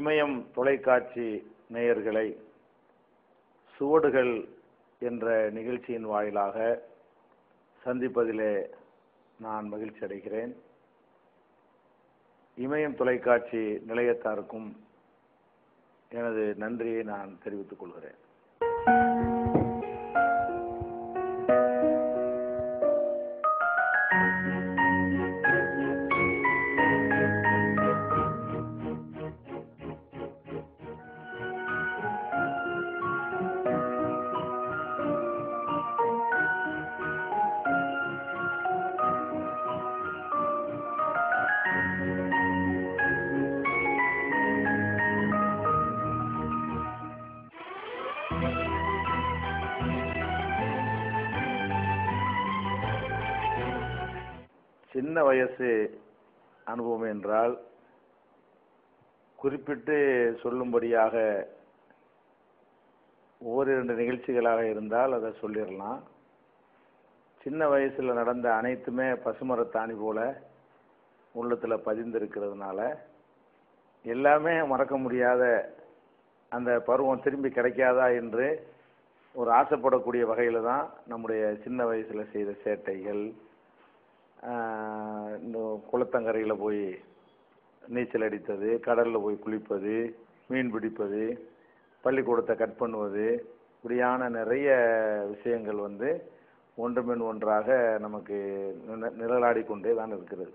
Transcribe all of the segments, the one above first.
இமயம் தொலைக்காட்சி நேயர்களை சுவடுகள் என்ற நிகழ்ச்சியின் வாயிலாக சந்திப்பதிலே நான் மகிழ்ச்சி அடைகிறேன். இமயம் தொலைக்காட்சி நிலையத்தாருக்கும் எனது நன்றியை நான் தெரிவித்துக் கொள்கிறேன். சின்ன வயசு அனுபவம் என்றால் குறிப்பிட்டு சொல்லும்படியாக ஓரிரண்டு நிகழ்ச்சிகளாக இருந்தால் அதை சொல்லிடலாம். சின்ன வயசில் நடந்த அனைத்துமே பசுமரத்தாணி போல உள்ளத்தில் பதிந்திருக்கிறதுனால எல்லாமே மறக்க முடியாத அந்த பருவம் திரும்பி கிடைக்காதா என்று ஒரு ஆசைப்படக்கூடிய வகையில் தான் நம்முடைய சின்ன வயசில் செய்த சேட்டைகள், இந்த குளத்தங்கரையில் போய் நீச்சல் அடித்தது, கடலில் போய் குளிப்பது, மீன் பிடிப்பது, பள்ளிக்கூடத்தை கட் பண்ணுவது, இப்படியான நிறைய விஷயங்கள் ஒன்றுமின் ஒன்றாக நமக்கு நிழலாடிக்கொண்டே தான் இருக்கிறது.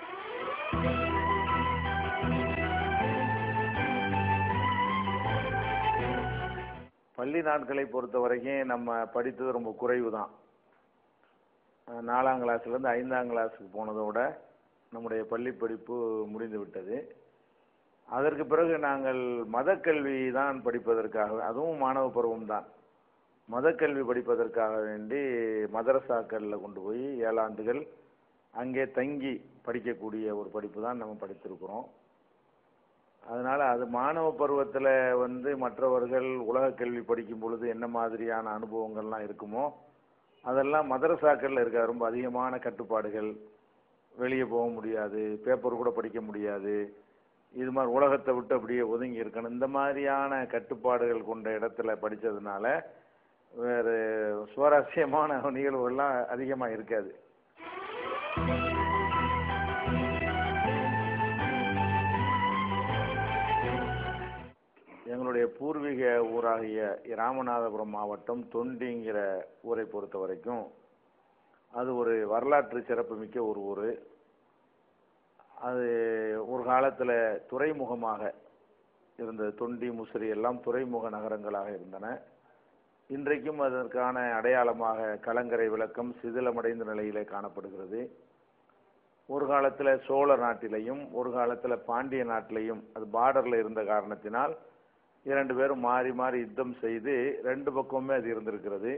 பள்ளி நாட்களை பொறுத்த வரைக்கும் நம்ம படித்தது ரொம்ப குறைவு தான். 4ஆம் கிளாஸ்லேருந்து 5ஆம் கிளாஸுக்கு போனதோட நம்முடைய பள்ளி படிப்பு முடிந்து விட்டது. அதற்கு பிறகு நாங்கள் மதக்கல்வி தான் படிப்பதற்காக, அதுவும் மாணவ பருவம் தான், மதக்கல்வி படிப்பதற்காக வேண்டி மதரசாக்களில் கொண்டு போய் 7 ஆண்டுகள் அங்கே தங்கி படிக்கக்கூடிய ஒரு படிப்பு தான் நம்ம படித்திருக்கிறோம். அதனால் அது மாணவ பருவத்தில் மற்றவர்கள் உலக கல்வி படிக்கும் பொழுது என்ன மாதிரியான அனுபவங்கள்லாம் இருக்குமோ அதெல்லாம் மதரசாக்களில் இருக்க ரொம்ப அதிகமான கட்டுப்பாடுகள், வெளியே போக முடியாது, பேப்பர் கூட படிக்க முடியாது, இது மாதிரி உலகத்தை விட்டு அப்படியே ஒதுங்கி இருக்கணும், இந்த மாதிரியான கட்டுப்பாடுகள் கொண்ட இடத்துல படித்ததுனால வேறு சுவாரஸ்யமான நிகழ்வுகள்லாம் அதிகமாக இருக்காது. எங்களுடைய பூர்வீக ஊராகிய ராமநாதபுரம் மாவட்டம் தொண்டிங்கிற ஊரை பொறுத்த வரைக்கும் அது ஒரு வரலாற்று சிறப்புமிக்க ஒரு ஊர். அது ஒரு காலத்தில் துறைமுகமாக இருந்தது. தொண்டி, முசிறி எல்லாம் துறைமுக நகரங்களாக இருந்தன. இன்றைக்கும் அதற்கான அடையாளமாக கலங்கரை விளக்கம் சிதிலமடைந்த நிலையிலே காணப்படுகிறது. ஒரு காலத்தில் சோழ நாட்டிலையும் ஒரு காலத்தில் பாண்டிய நாட்டிலையும் அது பார்டரில் இருந்த காரணத்தினால் 2 பேரும் மாறி மாறி யுத்தம் செய்து 2 பக்கமுமே அது இருந்திருக்கிறது.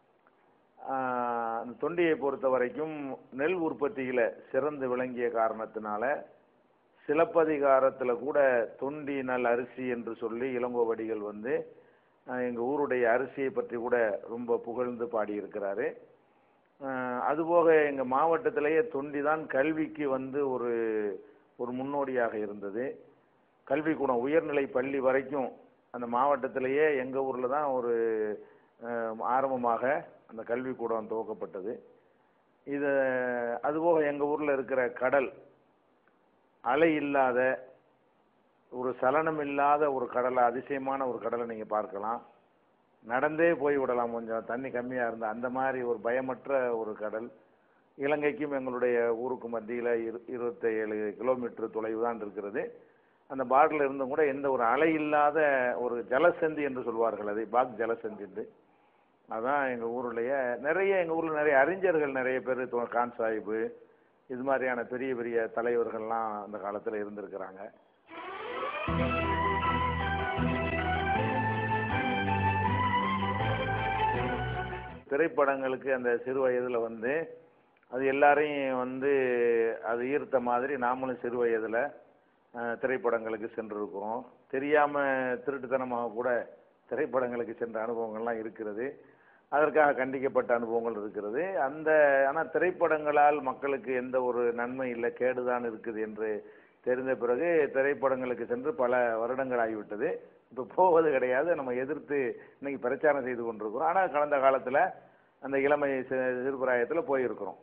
அந்த தொண்டியை பொறுத்த வரைக்கும் நெல் உற்பத்தியில் சிறந்து விளங்கிய காரணத்தினால சிலப்பதிகாரத்தில் கூட தொண்டி நல் அரிசி என்று சொல்லி இளங்கோவடிகள் எங்கள் ஊருடைய அரிசியை பற்றி கூட ரொம்ப புகழ்ந்து பாடியிருக்கிறாரு. அதுபோக எங்கள் மாவட்டத்திலேயே தொண்டி தான் கல்விக்கு ஒரு முன்னோடியாக இருந்தது. கல்விக்கூடம் உயர்நிலை பள்ளி வரைக்கும் அந்த மாவட்டத்திலேயே எங்கள் ஊரில் தான் ஒரு ஆரம்பமாக அந்த கல்விக்கூடம் துவக்கப்பட்டது. அதுபோக எங்கள் ஊரில் இருக்கிற கடல் அலை இல்லாத ஒரு சலனம் இல்லாத ஒரு கடலை, அதிசயமான ஒரு கடலை நீங்கள் பார்க்கலாம். நடந்தே போய் விடலாம், கொஞ்சம் தண்ணி கம்மியாக இருந்தால். அந்த மாதிரி ஒரு பயமற்ற ஒரு கடல். இலங்கைக்கும் எங்களுடைய ஊருக்கு மத்தியில் 27 கிலோமீட்டர் தொலைவு தான் இருக்கிறது. அந்த பார்டரில் இருந்தும் கூட எந்த ஒரு அலை இல்லாத ஒரு ஜலசந்தி என்று சொல்வார்கள், அதை பாக் ஜலசந்தி என்று. அதான் எங்கள் ஊர்லேயே எங்கள் ஊரில் நிறைய அறிஞர்கள் நிறைய பேர், கான் சாஹிப்பு, இது மாதிரியான பெரிய பெரிய தலைவர்கள்லாம் அந்த காலத்தில் இருந்திருக்கிறாங்க. திரைப்படங்களுக்கு அந்த சிறு வயதில் அது எல்லாரையும் அது ஈர்த்த மாதிரி நாமளும் சிறு வயதில் திரைப்படங்களுக்கு சென்றிருக்கிறோம். தெரியாமல் திருட்டுத்தனமாக கூட திரைப்படங்களுக்கு சென்ற அனுபவங்கள்லாம் இருக்கிறது. அதற்காக கண்டிக்கப்பட்ட அனுபவங்கள் இருக்கிறது. ஆனால் திரைப்படங்களால் மக்களுக்கு எந்த ஒரு நன்மை இல்லை, கேடுதான் இருக்குது என்று தெரிந்த பிறகு திரைப்படங்களுக்கு சென்று பல வருடங்கள் ஆகிவிட்டது. இப்போ போவது கிடையாது. நம்ம எதிர்த்து இன்னைக்கு பிரச்சாரம் செய்து கொண்டிருக்கிறோம். ஆனால் கடந்த காலத்தில் அந்த இளமை சிறுபிராயத்தில் போயிருக்கிறோம்.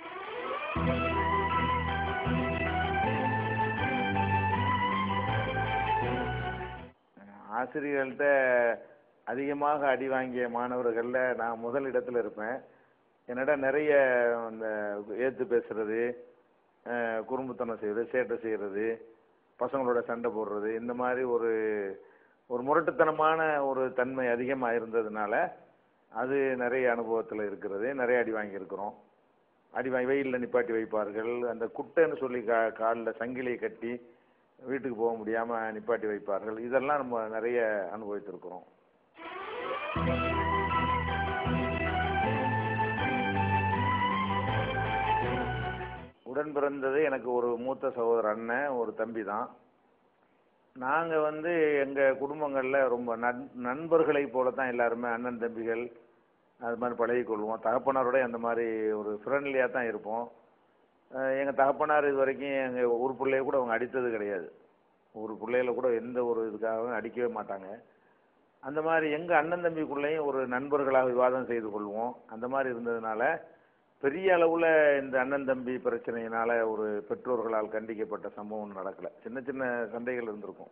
ஆசிரியர்கள்ட்ட அதிகமாக அடி வாங்கிய மாணவர்களில் நான் முதல் இடத்துல இருப்பேன். என்னிடம் நிறைய அந்த ஏற்று பேசுறது, குறும்புத்தனம் செய்கிறது, சேட்டை செய்கிறது, பசங்களோட சண்டை போடுறது, இந்த மாதிரி ஒரு ஒரு முரட்டுத்தனமான ஒரு தன்மை அதிகமாக இருந்ததுனால அது நிறைய அனுபவத்தில் இருக்கிறது. நிறைய அடி வாங்கியிருக்கிறோம். அடி வாங்கி வெயிலில் நிப்பாட்டி வைப்பார்கள். அந்த குட்டைன்னு சொல்லி காலில் சங்கிலியை கட்டி வீட்டுக்கு போக முடியாமல் நிப்பாட்டி வைப்பார்கள். இதெல்லாம் நம்ம நிறைய அனுபவித்திருக்கிறோம். உடன் பிறந்தது எனக்கு ஒரு மூத்த சகோதரர் அண்ணன், ஒரு தம்பி தான். நாங்கள் எங்கள் குடும்பங்களில் ரொம்ப நண்பர்களை போல தான் எல்லாருமே அண்ணன் தம்பிகள் அது மாதிரி பழகிக்கொள்வோம். தகப்பனாரோட அந்த மாதிரி ஒரு ஃப்ரெண்ட்லியாக தான் இருப்போம். எங்கள் தகப்பனார் இது வரைக்கும் எங்கள் ஒரு பிள்ளைய கூட அவங்க அடித்தது கிடையாது. ஒரு பிள்ளையில கூட எந்த ஒரு இதுக்காகவும் அடிக்கவே மாட்டாங்க. அந்த மாதிரி எங்கள் அண்ணன் தம்பிக்குள்ளேயும் ஒரு நண்பர்களாக விவாதம் செய்து கொள்வோம். அந்த மாதிரி இருந்ததுனால பெரிய அளவில் இந்த அண்ணன் தம்பி பிரச்சனையினால ஒரு பெற்றோர்களால் கண்டிக்கப்பட்ட சம்பவம் நடக்கலை. சின்ன சின்ன சண்டைகள் இருந்திருக்கும்.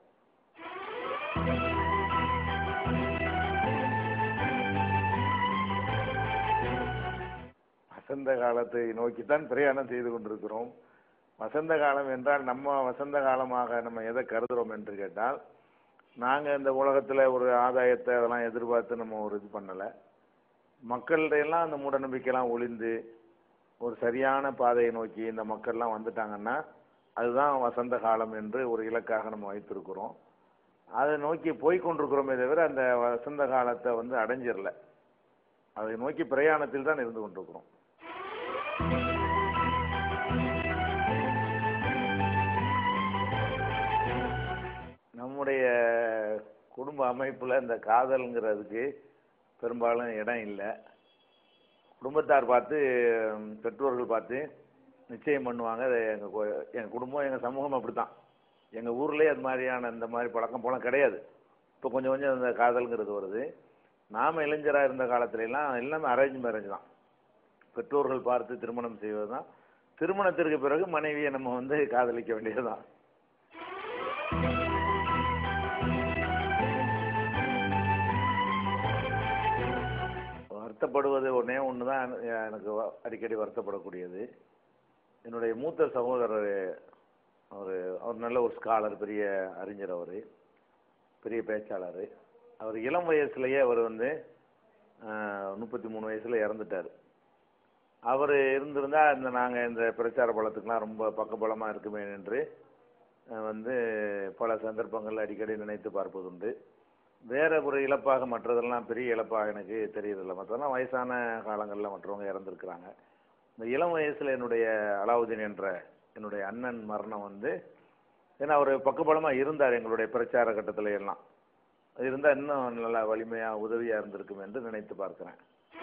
வசந்த காலத்தை நோக்கித்தான் பிரயாணம் செய்து கொண்டிருக்கிறோம். வசந்த காலம் என்றால் நம்ம வசந்த காலமாக நம்ம எதை கருதுகிறோம் என்று கேட்டால், நாங்கள் இந்த உலகத்தில் ஒரு ஆதாயத்தை அதெல்லாம் எதிர்பார்த்து நம்ம ஒரு இது பண்ணலை. மக்கள்கிட்டையெல்லாம் அந்த மூடநம்பிக்கைலாம் ஒளிந்து ஒரு சரியான பாதையை நோக்கி இந்த மக்கள்லாம் வந்துட்டாங்கன்னா அதுதான் வசந்த காலம் என்று ஒரு இலக்காக நம்ம வைத்திருக்கிறோம். அதை நோக்கி போய்கொண்டிருக்கிறோமே தவிர அந்த வசந்த காலத்தை அடைஞ்சிடல. அதை நோக்கி பிரயாணத்தில் தான் இருந்து கொண்டிருக்கிறோம். நம்முடைய குடும்ப அமைப்பில் இந்த காதல்ங்கிறதுக்கு பெரும்பாலும் இடம் இல்லை. குடும்பத்தார் பார்த்து, பெற்றோர்கள் பார்த்து நிச்சயம் பண்ணுவாங்க. அது எங்கள் குடும்பம், எங்கள் சமூகம் அப்படி தான். எங்கள் ஊர்லேயே அது மாதிரியான இந்த மாதிரி பழக்கம் போல கிடையாது. இப்போ கொஞ்சம் கொஞ்சம் இந்த காதல்ங்கிறது வருது. நாம் இளைஞராக இருந்த காலத்துலலாம் எல்லாமே அரேஞ்ச் மேரேஜ் தான். பெற்றோர்கள் பார்த்து திருமணம் செய்வது தான். திருமணத்திற்கு பிறகு மனைவியை நம்ம காதலிக்க வேண்டியது தான். வருத்தப்படுவது ஒன்றே ஒன்று தான் எனக்கு அடிக்கடி வருத்தப்படக்கூடியது. என்னுடைய மூத்த சகோதரர் அவர் நல்ல ஒரு ஸ்காலர், பெரிய அறிஞர், அவர் பெரிய பேச்சாளர். அவர் இளம் வயசுலேயே அவர் 33 வயசில் இறந்துட்டார். அவர் இருந்திருந்தால் நாங்கள் இந்த பிரச்சார பலத்துக்கெலாம் ரொம்ப பக்கபலமாக இருக்குமே என்று பல சந்தர்ப்பங்கள் அடிக்கடி நினைத்து பார்ப்பதுண்டு. வேற ஒரு இழப்பாக மற்றதெல்லாம் பெரிய இழப்பாக எனக்கு தெரியறதில்லை. மற்றதெல்லாம் வயசான காலங்களில் மற்றவங்க இறந்துருக்குறாங்க. இந்த இளம் வயசில் என்னுடைய அலாவுதீன் என்ற என்னுடைய அண்ணன் மரணம் ஏன்னா அவர் பக்கபலமாக இருந்தார் எங்களுடைய பிரச்சார கட்டத்தில் எல்லாம். அது இருந்தால் இன்னும் நல்லா வலிமையாக உதவியாக இருந்திருக்கும் என்று நினைத்து பார்க்குறேன்.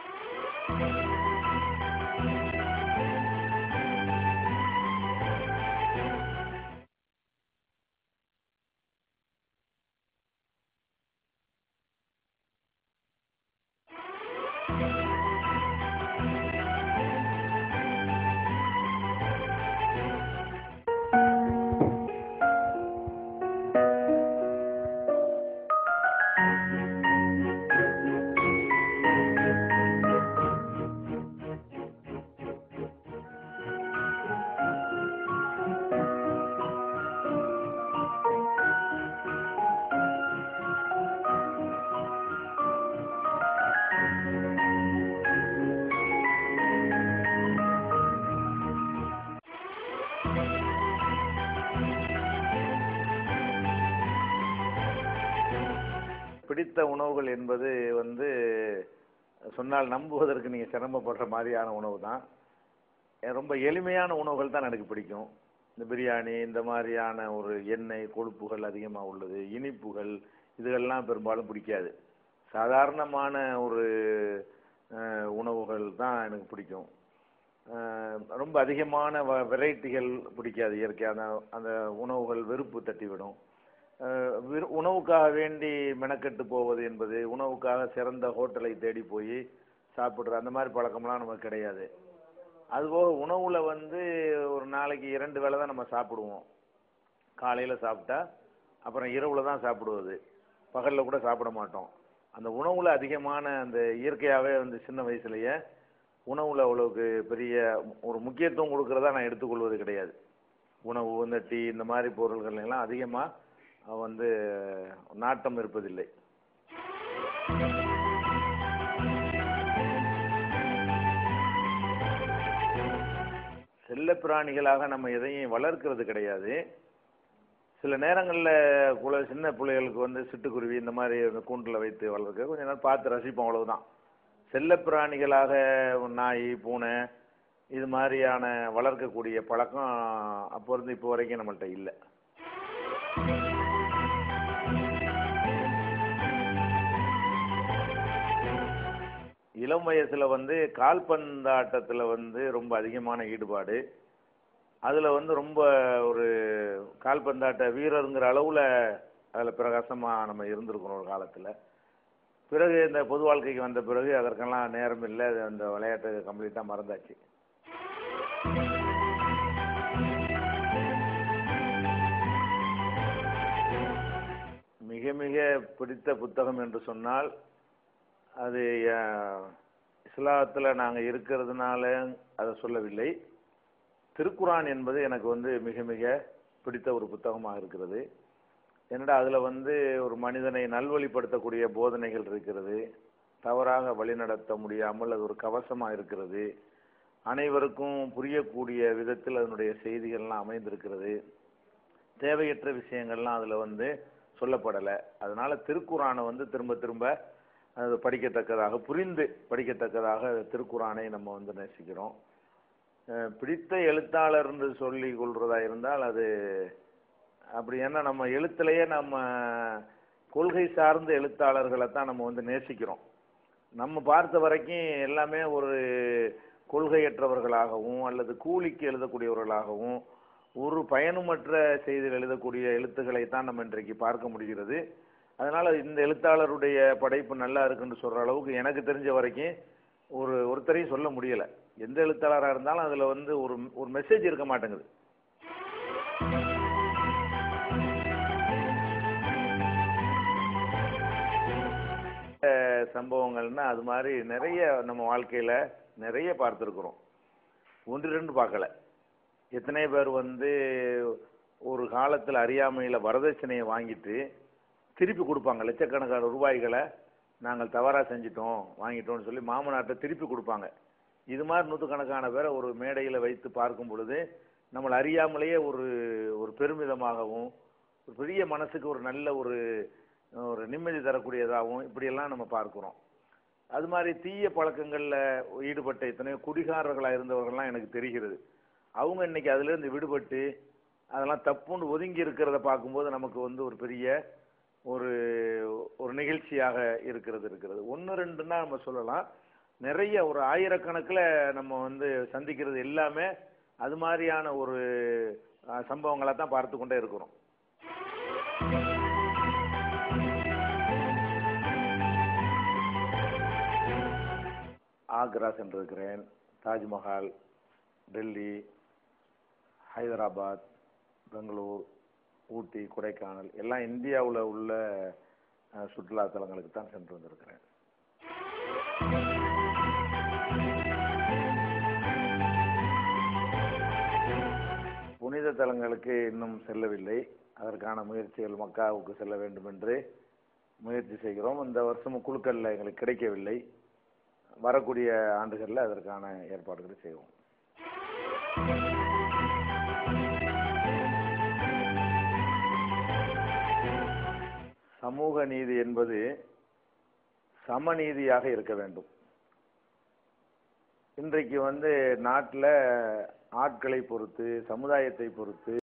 பிடித்த உணவுகள் என்பது சொன்னால் நம்புவதற்கு நீங்கள் சிரமப்படுற மாதிரியான உணவு தான். ரொம்ப எளிமையான உணவுகள் தான் எனக்கு பிடிக்கும். இந்த பிரியாணி, இந்த மாதிரியான ஒரு எண்ணெய் கொழுப்புகள் அதிகமாக உள்ளது, இனிப்புகள், இதுகள்லாம் பெரும்பாலும் பிடிக்காது. சாதாரணமான ஒரு உணவுகள் தான் எனக்கு பிடிக்கும். ரொம்ப அதிகமான வெரைட்டிகள் பிடிக்காது. இயற்கையான அந்த உணவுகள் வெறுப்பு தட்டிவிடும். உணவுக்காக வேண்டி மெனக்கெட்டு போவது என்பது, உணவுக்காக சிறந்த ஹோட்டலை தேடி போய் சாப்பிடுற அந்த மாதிரி பழக்கம்லாம் நமக்கு கிடையாது. அதுபோக உணவுல வந்து ஒரு நாளைக்கு 2 வேளை தான் நம்ம சாப்பிடுவோம். காலையில சாப்பிட்டா அப்புறம் இரவுல தான் சாப்பிடுவது. பகல்ல கூட சாப்பிட மாட்டோம். அந்த உணவுல அதிகமான அந்த இயற்கையாகவே வந்து சின்ன வயசுலயே உணவுல அவ்வளவுக்கு பெரிய ஒரு முக்கியத்துவம் கொடுக்கறதா நான் எடுத்துக்கொள்வது கிடையாது. உணவு இந்த டீ இந்த மாதிரி பொருள்கள் எல்லாம் அதிகமா வந்து நாட்டம் இருப்பதில்லை. செல்ல பிராணிகளாக நம்ம எதையும் வளர்க்கிறது கிடையாது. சில நேரங்களில் சின்ன பிள்ளைகளுக்கு வந்து சிட்டுக்குருவி இந்த மாதிரி கூண்டில் வைத்து வளர்க்க கொஞ்ச நேரம் பார்த்து ரசிப்போம், அவ்வளவுதான். செல்ல பிராணிகளாக நாய், பூனை இது மாதிரியான வளர்க்கக்கூடிய பழக்கம் அப்போ இருந்து இப்போ வரைக்கும் நம்மள்ட்ட இல்லை. இளம் வயசுல வந்து கால்பந்தாட்டத்துல வந்து ரொம்ப அதிகமான ஈடுபாடு. அதுல வந்து ரொம்ப ஒரு கால்பந்தாட்ட வீரருங்கிற அளவுல அதுல பிரகாசமா நம்ம இருந்திருக்கிறோம் ஒரு காலத்துல. பிறகு இந்த பொது வாழ்க்கைக்கு வந்த பிறகு அதற்கெல்லாம் நேரம் இல்லை. அந்த விளையாட்டு கம்ப்ளீட்டா மறந்தாச்சு. மிக மிக பிடித்த புத்தகம் என்று சொன்னால் அது இஸ்லாத்துல நாங்க இருக்கிறதுனால அதை சொல்லவில்லை. திருக்குரான் என்பது எனக்கு வந்து மிக மிக பிடித்த ஒரு புத்தகமாக இருக்கிறது. என்னடா அதுல வந்து ஒரு மனிதனை நல்வழிப்படுத்தக்கூடிய போதனைகள் இருக்கிறது. தவறாக வழிநடத்த முடியாமல் அது ஒரு கவசமா இருக்கிறது. அனைவருக்கும் புரியக்கூடிய விதத்தில் அதனுடைய செய்திகள்லாம் அமைந்திருக்கிறது. தேவையற்ற விஷயங்கள்லாம் அதுல வந்து சொல்லப்படலை. அதனால திருக்குரானை வந்து திரும்ப திரும்ப அது படிக்கத்தக்கதாக, புரிந்து படிக்கத்தக்கதாக திருக்குரானை நம்ம வந்து நேசிக்கிறோம். பிடித்த எழுத்தாளர் என்று சொல்லி கொள்றதா இருந்தால் அது அப்படி, ஏன்னா நம்ம எழுத்துலயே நம்ம கொள்கை சார்ந்த எழுத்தாளர்களை தான் நம்ம வந்து நேசிக்கிறோம். நம்ம பார்த்த வரைக்கும் எல்லாமே ஒரு கொள்கையற்றவர்களாகவும் அல்லது கூலிக்கு எழுதக்கூடியவர்களாகவும் ஒரு பயனுமற்ற செய்தியில் எழுதக்கூடிய எழுத்துக்களை தான் நம்ம இன்றைக்கு பார்க்க முடிகிறது. அதனால இந்த எழுத்தாளருடைய படைப்பு நல்லா இருக்குன்னு சொல்ற அளவுக்கு எனக்கு தெரிஞ்ச வரைக்கும் ஒருத்தரையும் சொல்ல முடியல. எந்த எழுத்தாளராக இருந்தாலும் அதுல வந்து ஒரு மெசேஜ் இருக்க மாட்டேங்குது. சம்பவங்கள்னா அது மாதிரி நிறைய நம்ம வாழ்க்கையில நிறைய பார்த்துருக்குறோம். 1-2 பார்க்கல. எத்தனை பேர் வந்து ஒரு காலத்தில் அறியாமையில வரதட்சணையை வாங்கிட்டு திருப்பி கொடுப்பாங்க. லட்சக்கணக்கான ரூபாய்களை நாங்கள் தவறா செஞ்சிட்டோம் வாங்கிட்டோம்னு சொல்லி மாமனார்ட்ட திருப்பி கொடுப்பாங்க. இது மாதிரி நூற்றுக்கணக்கான பேரை ஒரு மேடையில் வைத்து பார்க்கும் பொழுது நம்மளை அறியாமலேயே ஒரு பெருமிதமாகவும் ஒரு பெரிய மனசுக்கு ஒரு நல்ல ஒரு நிம்மதி தரக்கூடியதாகவும் இப்படியெல்லாம் நம்ம பார்க்கிறோம். அது மாதிரி தீய பழக்கங்களில் ஈடுபட்ட எத்தனையோ குடிகாரர்களாக இருந்தவர்கள்லாம் எனக்கு தெரிகிறது. அவங்க இன்னைக்கு அதுலேருந்து விடுபட்டு அதெல்லாம் தப்புன்னு ஒதுங்கி இருக்கிறத பார்க்கும்போது நமக்கு வந்து ஒரு பெரிய ஒரு நிகழ்ச்சியாக இருக்கிறது. 1-2ன்னா நம்ம சொல்லலாம். நிறைய ஒரு ஆயிரக்கணக்கில் நம்ம வந்து சந்திக்கிறது எல்லாமே அது மாதிரியான ஒரு சம்பவங்களை தான் பார்த்து கொண்டே இருக்கிறோம். ஆக்ரா சென்றிருக்கிறேன், தாஜ்மஹால், டெல்லி, ஹைதராபாத், பெங்களூர், ஊட்டி, கொடைக்கானல் எல்லாம் இந்தியாவில் உள்ள சுற்றுலா தலங்களுக்கு தான் சென்று வந்திருக்கிறேன். புனித தலங்களுக்கு இன்னும் செல்லவில்லை. அதற்கான முயற்சிகள் மக்காவுக்கு செல்ல வேண்டும் என்று முயற்சி செய்கிறோம். இந்த வருஷமும் குழுக்களில் எங்களுக்கு கிடைக்கவில்லை. வரக்கூடிய ஆண்டுகளில் அதற்கான ஏற்பாடுகளை செய்வோம். சமூக நீதி என்பது சமநீதியாக இருக்க வேண்டும். இன்றைக்கு வந்து நாட்டில் ஆட்களை பொறுத்து, சமுதாயத்தை பொறுத்து